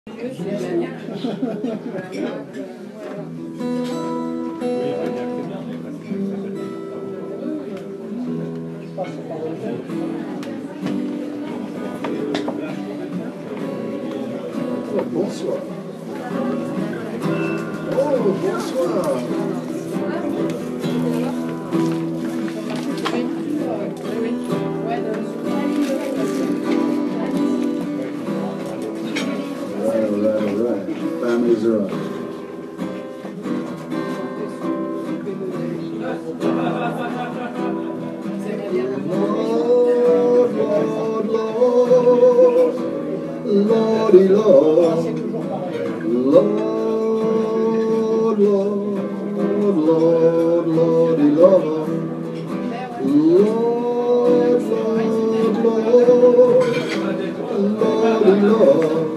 Bonsoir. Oh, bonsoir. All right. Families are up. Lord, Lord, Lordy, Lord. Lord, Lord, Lord, Lordy, Lord. Lord, Lord, Lord, Lordy, Lord.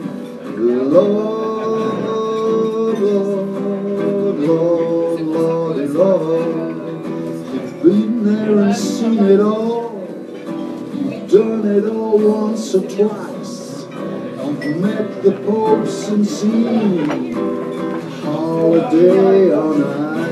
Lord, Lord, Lord, Lordy, Lord. You've been there and seen it all. You've done it all once or twice. You've met the popes and seen holiday on ice.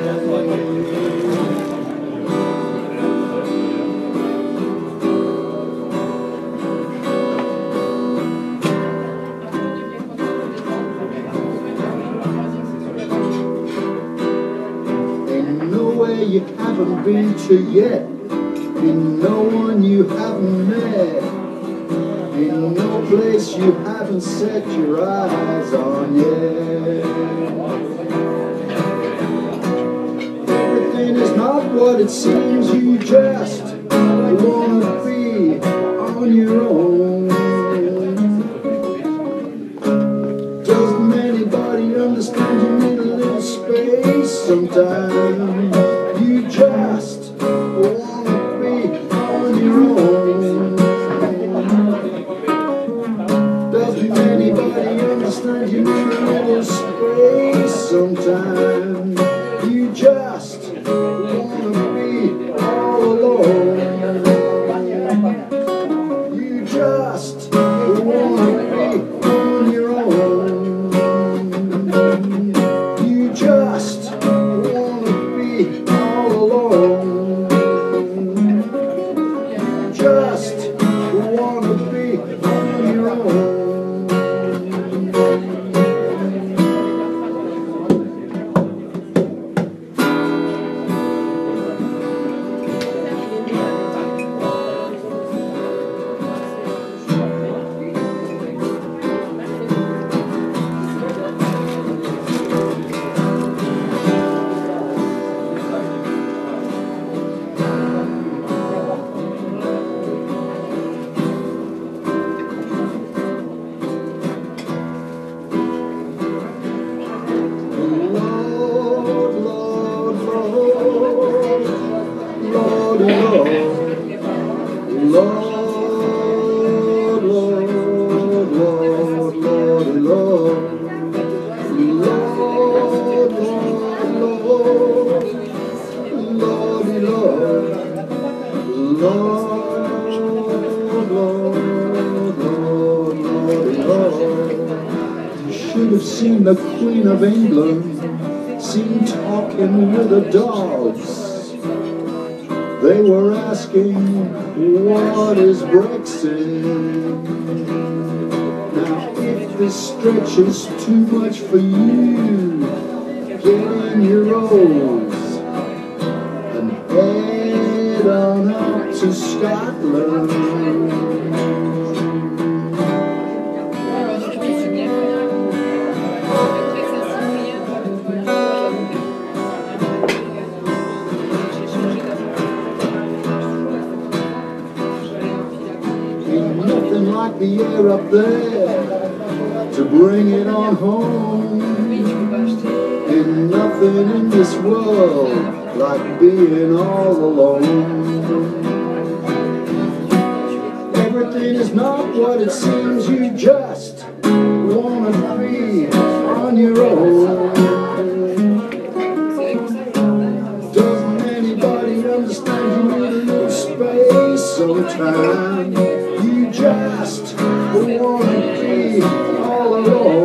Ain't nowhere you haven't been to yet. Ain't no one you haven't met. Ain't no place you haven't set your eyes on yet. Everything is not what it seems. You just wanna be on your own. Doesn't anybody understand you need a little space sometimes? You just wanna be on your own. Doesn't anybody understand you need a little space sometimes? You just wanna be all alone. You just wanna be on your own. You just wanna be all alone. You just wanna be on your own. The Queen of England seen talking with the dogs. They were asking, what is Brexit? Now if this stretches too much for you, get in your Rolls and head on out to Scotland. The air up there to bring it on home. Ain't nothing in this world like being all alone. Everything is not what it seems. You just wanna be on your own. Doesn't anybody understand you need a little space sometimes? You just wanna be all alone.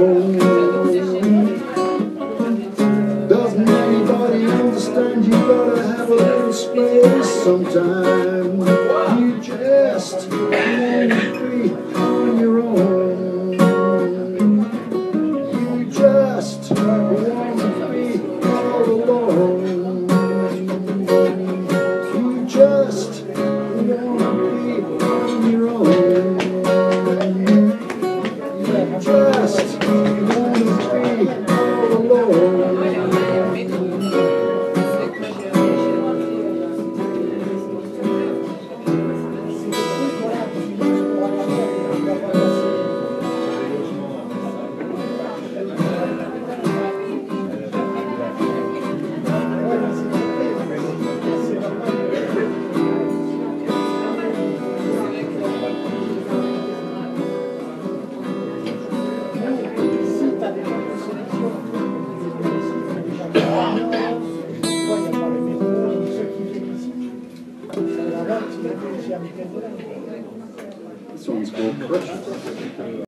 best. All alone. This one's called Pressure.